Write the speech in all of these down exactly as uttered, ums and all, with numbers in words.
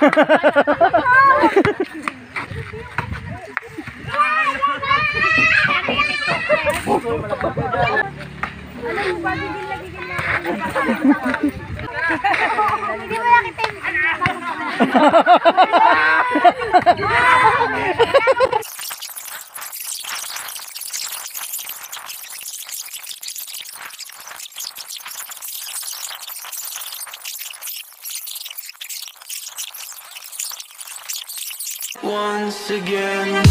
Hindi mo nakita yung once again.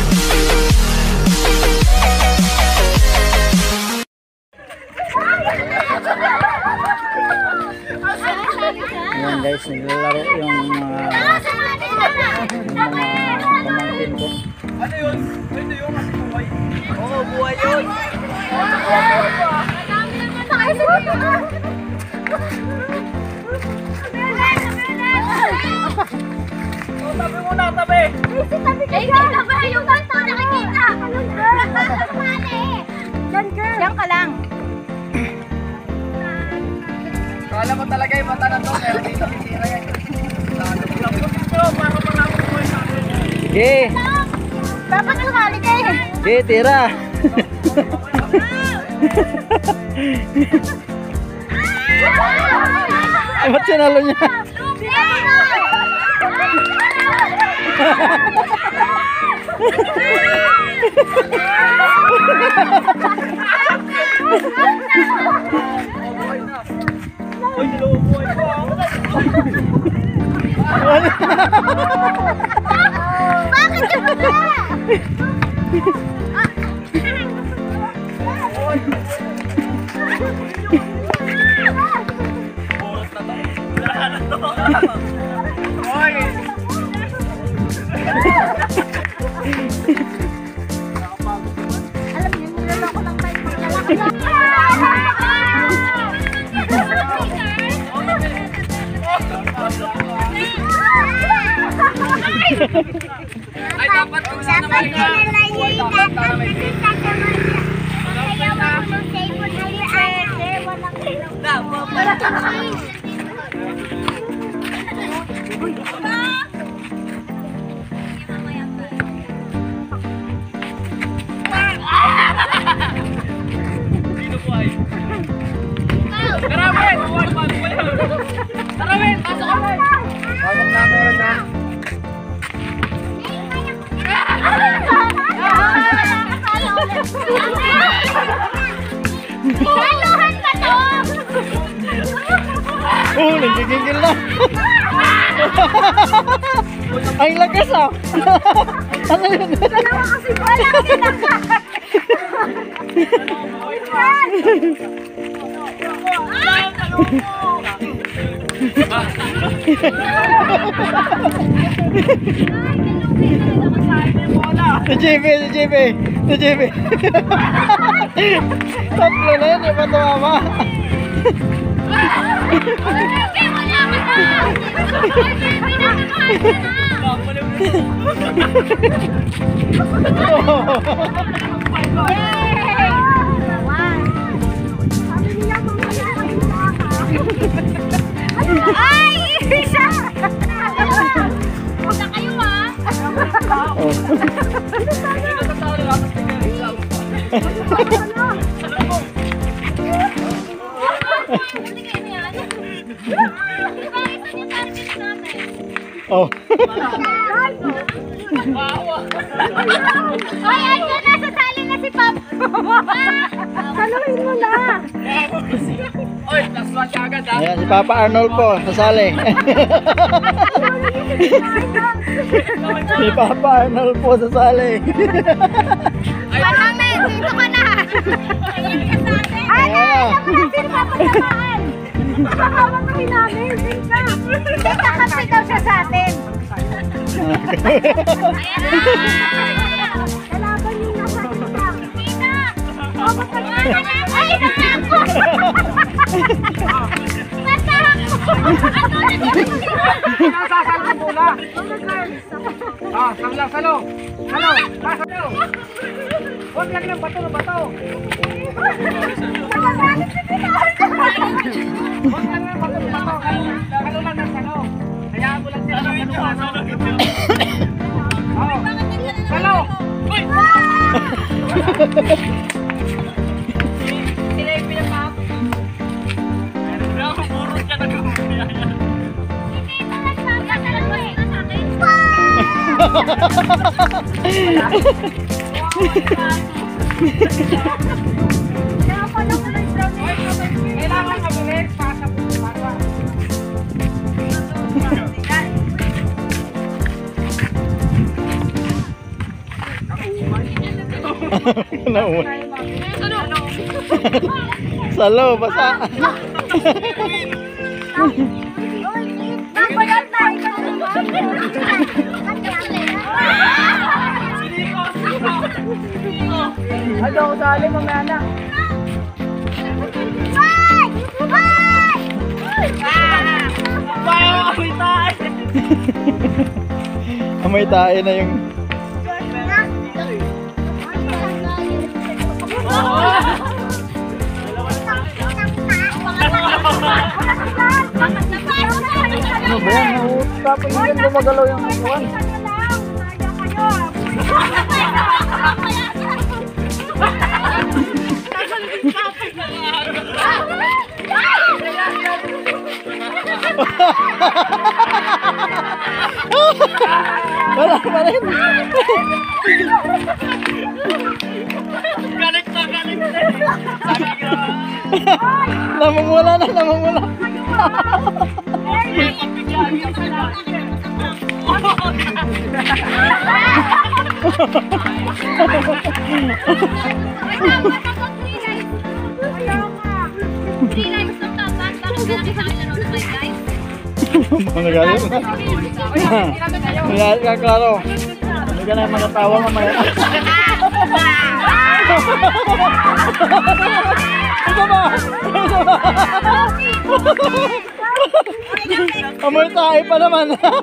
Ayan guys, naglalaro yung mga pamangkin ko. Ano yun? Ito yung kasi buhay. Oo, buhay yun. Oh, tabi muna, tabi. tabi ka dyan. Tabi yung bata nakikita. Diyan girl. Diyan ka lang. Kala mo talaga yung mata na to, pero dito titira yan. Para malapit mo yung sabi. Sige! Dapat sumali kayo. Sige, tira! Ay, ba't sinalo niya? Uy, nilawang buhay ko ah. Bakit yung mga? Alam niyo, niloloko lang tayo paglalaki. Ay, dapat kung saan naman nga. Dapat para may sino po ay? Karawin! Buwan pa! Karawin! Pasok ka rin! Pasok na meron na! Kaluhan ka to! Oh, nanggigigil na! Ang lakas ah! Ano yun? Dalawa kasi wala kinaka! Si J B, si J B, si J B. Tatlo na yun, iba tumama. Ay! Isa! Punta kayo ha! Oh. Ay, ay, nasa tali na si Pop. Saluhin mo na. Oy, plus one ka agad ha? Ayan, si Papa Arnold po, sasali. Si Papa Arnold po, sasali. Manang na, dito ka na. Ay, ay, alam mo natin papatamaan. Pakawag kami namin, Zinka. Zinka kasi daw siya sa atin. Lalaban yung nasa kita. Kita! O, matagalan na. Ay, nasa ako! Nasa ako! Ano na dito? Sasalo muna! Ah, sanglang salo! Salo! Salo! Huwag lang ng bato ng bato! Huwag lang ng bato ng bato! Kalo lang ng salo! Hayaan mo lang sila ng Hello! Uy! Sila yung pinapap. Pero puro siya nag-umiyaya. Hindi ito nagsabi sa lalaki na sa akin. Kailangan kabilis para sa para. Nauwan. Salo, basa. Nakulat na, ikaw naman. Ano ako dali mamaya na. Hoy! Hoy! Bayo kami tayo. Amoy tayo na yung... Ano ba yan? Tapos hindi gumagalaw yung upuan. Wala pa rin. Galit na, galit na. Namumula na, namumula. Ano galing na? Kaya ka klaro. Hindi ka na yung mga tawa mamaya. Ito ba? Ito ba? Amoy tayo pa naman.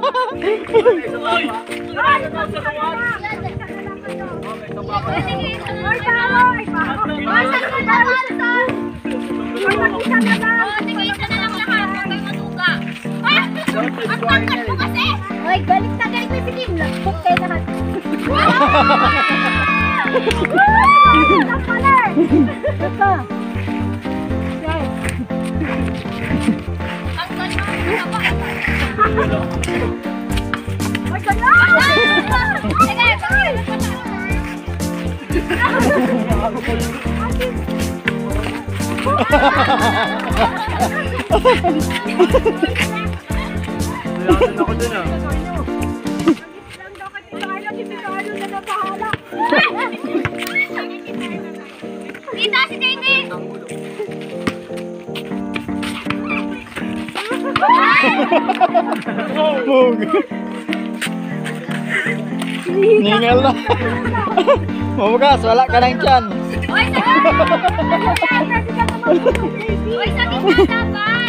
Hoy, galit na galit na si Kim. Lagbog kayo lahat. Ang pala. Ito. Ang gano'n. Ay, gano'n! Lalan ako dun ah. Kita si Jamie! Mug. Ningal na. Mabukas, wala ka ng tiyan. Hoy, sa Hoy, sa gitna dapat!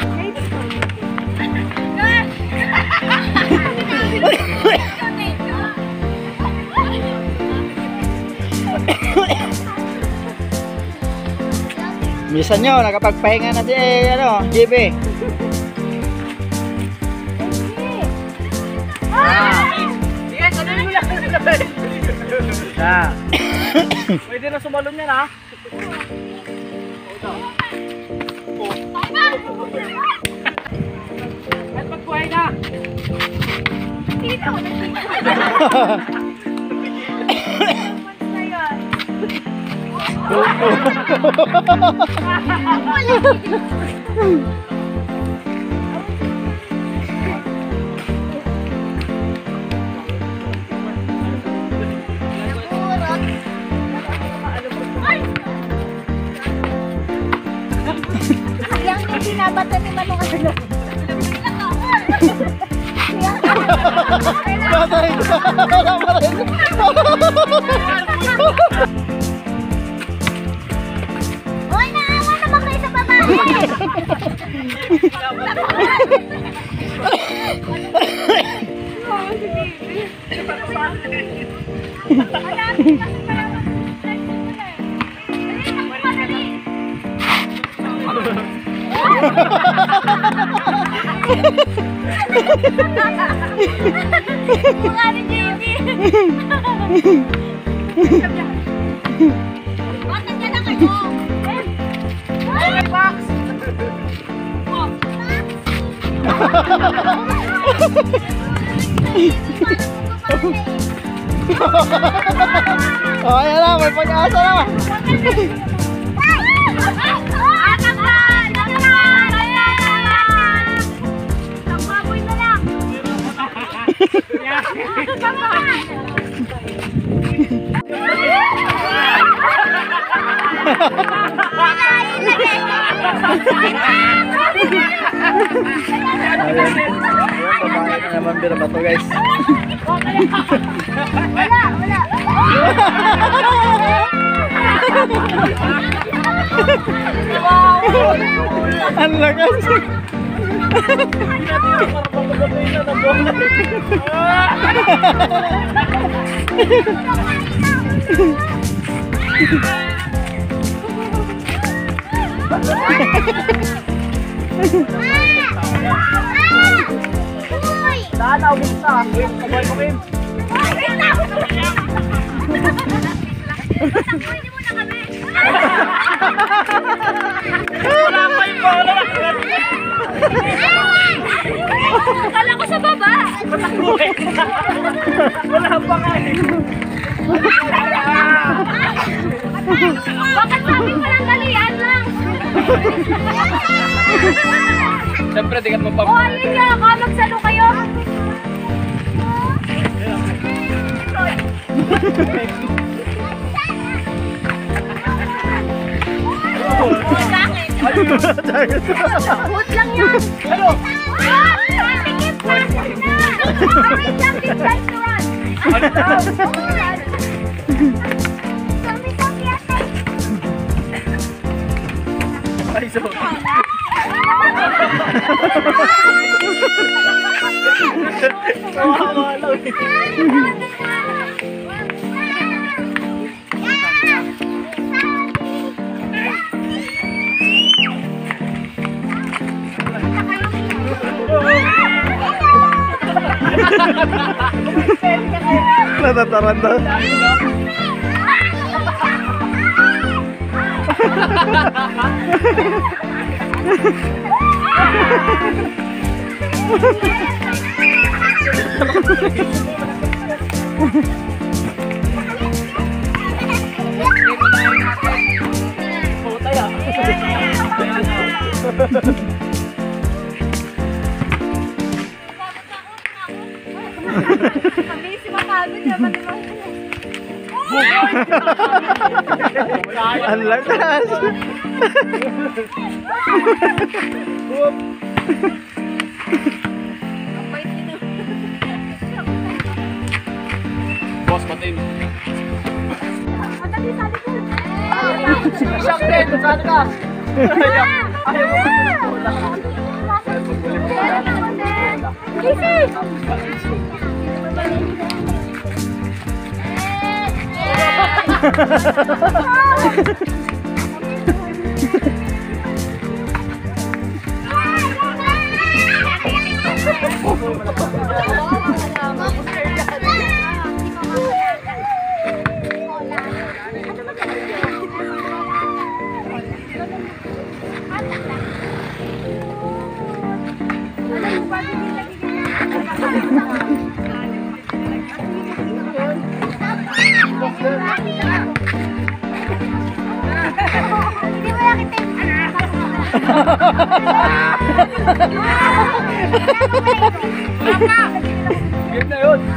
Bisa nyo, nakapagpahinga na si eh, ano, J B. Yes, ano yung lang? Pwede na sumalon yan ha. At magbuhay na. Dito! Yang yung sinabata ni Manong ano? Patay ka! Wala pa rin! Hoy, naawa naman kayo sa babae! Mukha ni Jamie. Bakit nandiyan na kayo? Ay, box! Oh, ayan na, may pag-asa na. Ayan, babae na naman bira ba to, guys? Wala, wala. Ang lakas. Daan, awin sa. Kaboy mo, Kim. Wala pa yung bola. Akala ko sa baba. Wala pa nga eh. Bakit sabi ko lang dalian lang? Siyempre, di ka mo pa. O, ayun niya ako. Magsalo kayo. Hood lang yan. Ano? Ah! Tikip pa! Wait lang, big restaurant. Ano daw? Kami sa piyate. Ay, so. Nakakawala eh. Natataranta. Mabilis si Makagod niya. Ang lakas. Boss, patin. Madali sa likod. Shock din, saan ka? Ayaw mo. Gising! Hindi mo nakita Game na yun.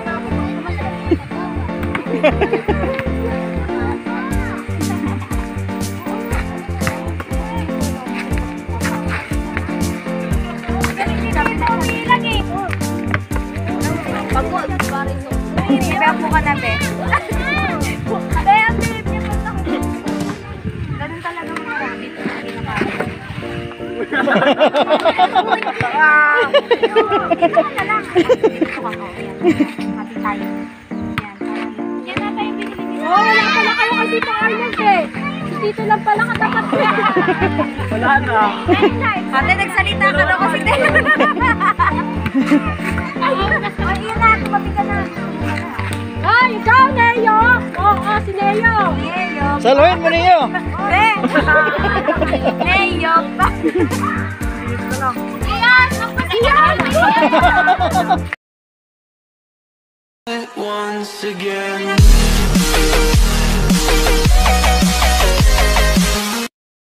Ibang po ka na, be. Kaya, Philip, niya pa ako. Ganun talaga mga rabbit. Ito na lang. Ito ka ko. Mati tayo. Yan na tayo binili nila. Oh, wala pala kayo kasi ito Arnold eh. Dito lang pala katapat ko. Wala na. Ate, nagsalita ka daw kasi. Ay, yun na. Saluhin mo niyo. Eh! Leo pa! Iyan! Iyan! Once again.